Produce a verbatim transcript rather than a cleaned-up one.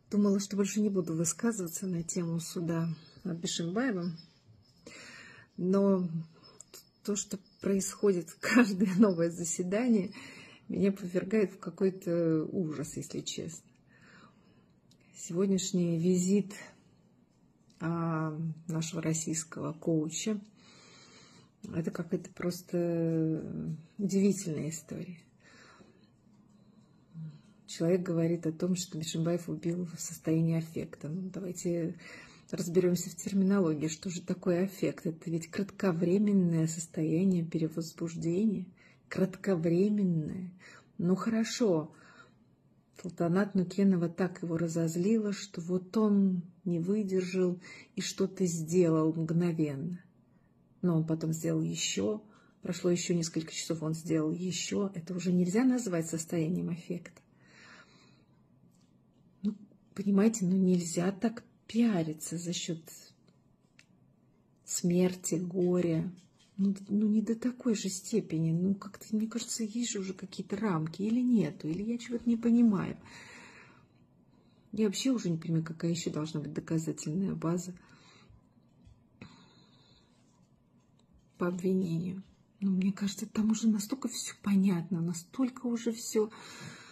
Думала, что больше не буду высказываться на тему суда над Бишимбаевым, но то, что происходит каждое новое заседание, меня повергает в какой-то ужас, если честно. Сегодняшний визит а, нашего российского коуча — это какая-то просто удивительная история. Человек говорит о том, что Бишимбаев убил в состоянии аффекта. Ну, давайте разберемся в терминологии. Что же такое аффект? Это ведь кратковременное состояние перевозбуждения. Кратковременное. Ну хорошо. Султанат Нукенова так его разозлило, что вот он не выдержал и что-то сделал мгновенно. Но он потом сделал еще. Прошло еще несколько часов, он сделал еще. Это уже нельзя назвать состоянием аффекта. Ну, понимаете, ну нельзя так пиариться за счет смерти, горя. Ну, ну не до такой же степени. Ну как-то, мне кажется, есть же уже какие-то рамки. Или нету, или я чего-то не понимаю. Я вообще уже не понимаю, какая еще должна быть доказательная база по обвинению. Ну, мне кажется, там уже настолько все понятно, настолько уже все